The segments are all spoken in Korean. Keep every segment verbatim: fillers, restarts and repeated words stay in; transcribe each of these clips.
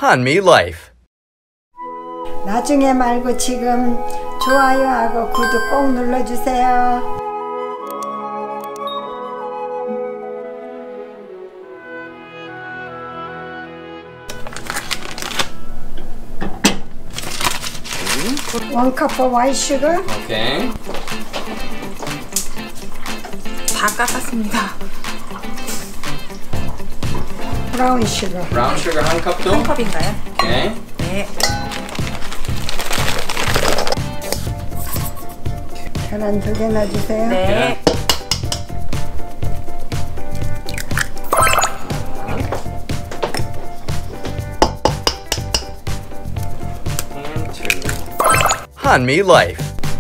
한미 라이프. 나중에 말고 지금 좋아요하고 구독 꼭 눌러주세요. One cup of white sugar. 오케이. 다 깎았습니다. Brown sugar. 브라운 슈거 한 컵도. 한 컵인가요? 오케이. 네. 계란 두 개 넣어주세요. 네. 한미 라이프.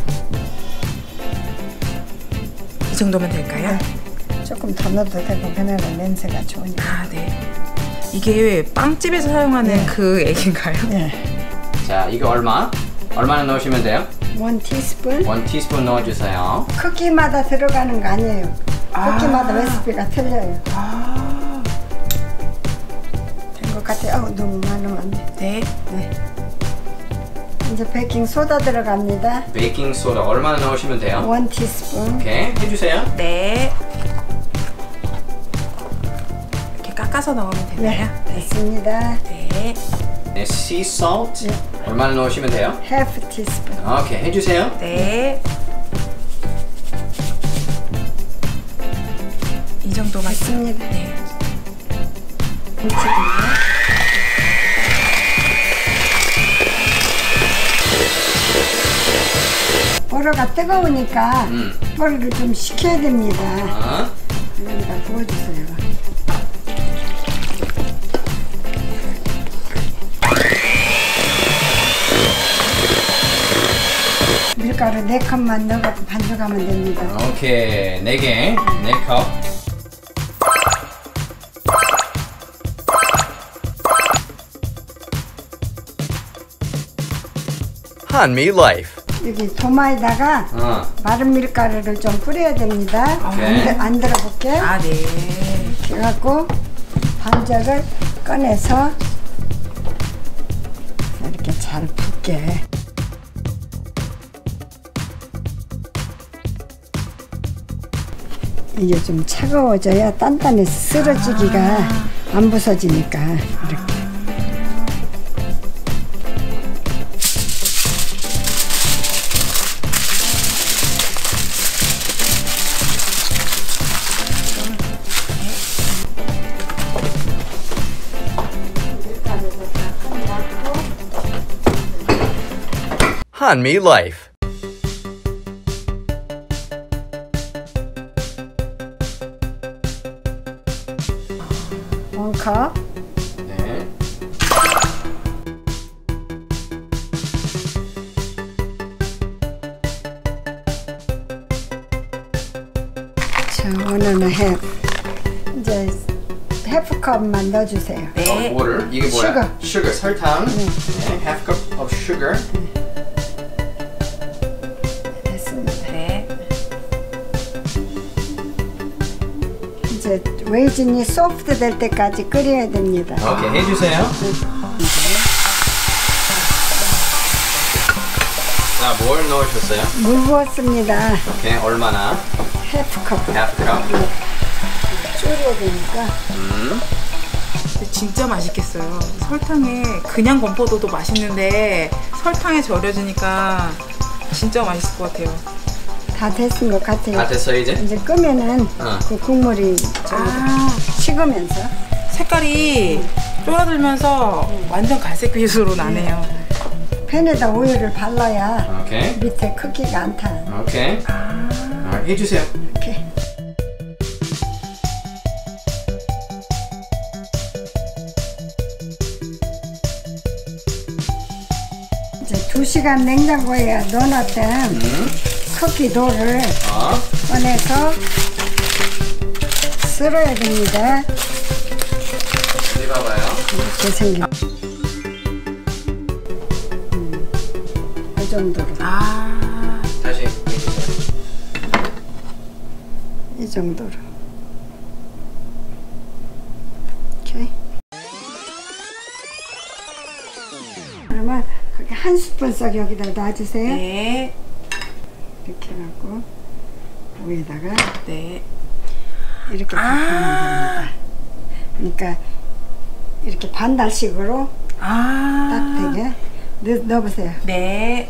이 정도면 될까요? 조금 더 넣어도 되고 그날은 냄새가 좋으니까. 아, 네. 이게 빵집에서 사용하는 네. 그 액인가요? 네. 자, 이거 얼마? 얼마나 넣으시면 돼요? 원 티스푼. 원 티스푼 넣어주세요. 크기마다 들어가는 거 아니에요. 아. 크기마다 레시피가 틀려요. 아, 된 것 같아요. 어, 너무 많으면 안 돼. 네. 네. 이제 베이킹 소다 들어갑니다. 베이킹 소다 얼마나 넣으시면 돼요? 원 티스푼. 오케이, 해주세요. 네. 이렇게 깎아서 넣으면 되나요? 네, 됐습니다. 네. 네, sea salt 네. 얼마나 넣으시면 돼요? half 티스푼. 오케이, 해주세요. 네. 이 정도만. 됐습니다. 네. 보러가 뜨거우니까 음. 보러를 좀 식혀야 됩니다. 어? 여기다 부어주세요. 밀가루 네 컵만 넣어갖고 반죽하면 됩니다. 오케이, 네 개, 네 컵. 한미 라이프. 여기 도마에다가 어. 마른 밀가루를 좀 뿌려야 됩니다. 오케이. 안, 안 들어볼게. 아, 네. 이렇게 해갖고 반죽을 꺼내서 이렇게 잘 붓게. 이게 좀 차가워져야 단단해서 쓰러지기가 아. 안 부서지니까 이렇게. 한미 라이프. 원 컵. 네. 자, 원하는 햄. 이제 해프 컵만 넣어주세요. 네. 어, water. 이게 뭐야? Sugar. sugar, 설탕. 네. 네. half cup of sugar. 됐습니다. 네. 이제 레이즌이 소프트 될 때까지 끓여야 됩니다. 오케이, 해주세요. 자, 뭘 넣으셨어요? 물 부었습니다. 오케이, 얼마나? 해프 컵. half cup. 졸여야 되니까. 음. 근데 진짜 맛있겠어요. 설탕에 그냥 건포도도 맛있는데 설탕에 절여지니까 진짜 맛있을 것 같아요. 다 됐은 것 같아요. 다 됐어 이제? 이제 끄면은 어. 그 국물이 좀 아, 식으면서 색깔이 쫄아들면서 완전 갈색빛으로 나네요. 팬에다 오일을 발라야 오케이. 밑에 크기가 안 타. 오케이. 아, 아, 해주세요. 이렇게. 이제 두 시간 냉장고에 넣어놨던 음. 쿠키 도를 어. 꺼내서 썰어야 됩니다. 어디 봐봐요. 이렇게 생긴. 음, 이 정도로. 아, 다시 해주세요. 이 정도로. 오케이. 스푼 속 여기다 놔주세요. 네. 이렇게 해갖고 위에다가 네. 이렇게 아. 덮으면 됩니다. 그러니까 이렇게 반달식으로 아. 딱 되게 넣, 넣어보세요. 네.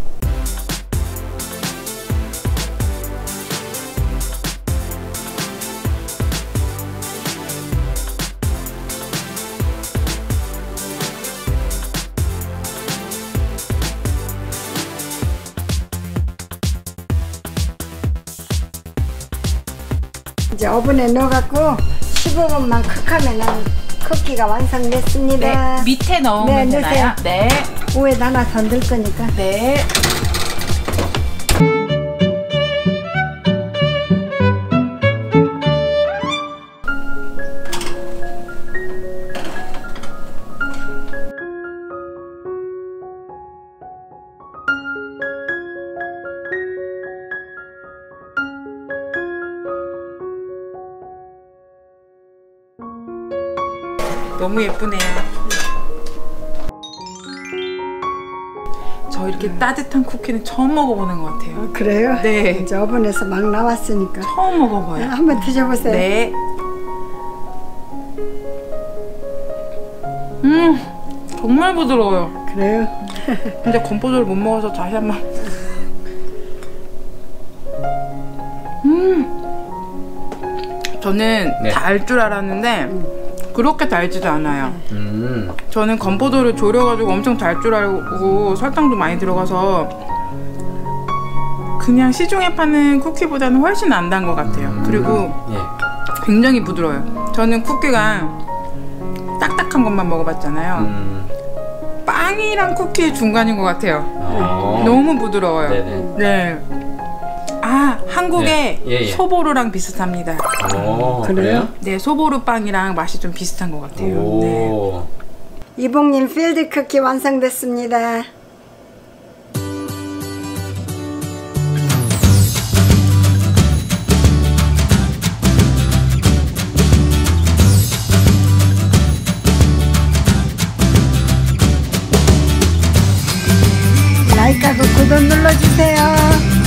이제 오븐에 넣어갖고 십오 분만 쿡하면은 쿠키가 완성됐습니다. 네. 밑에 넣으면 네, 되나요? 넣으세요. 네. 위에다 하나 더 넣을 거니까. 네. 너무 예쁘네요. 저 이렇게 따뜻한 쿠키는 처음 먹어보는 것 같아요. 어, 그래요? 네. 이제 오븐에서 막 나왔으니까 처음 먹어봐요. 한번 드셔보세요. 네. 음, 정말 부드러워요. 그래요? 근데 건포도를 못 먹어서 다시 한번. 음, 저는 네. 달 줄 알았는데 그렇게 달지도 않아요. 음. 저는 건포도를 졸여가지고 엄청 달 줄 알고 설탕도 많이 들어가서 그냥 시중에 파는 쿠키보다는 훨씬 안 단 것 같아요. 음. 그리고 예. 굉장히 부드러워요. 저는 쿠키가 딱딱한 것만 먹어봤잖아요. 음. 빵이랑 쿠키의 중간인 것 같아요. 어. 너무 부드러워요. 네네. 네. 아, 한국의 네. 예, 예. 소보루랑 비슷합니다. 오, 그래요? 네, 소보루 빵이랑 맛이 좀 비슷한 것 같아요. 네. 오. 이봉님 필드 쿠키 완성됐습니다. 라이크하고 구독 눌러주세요.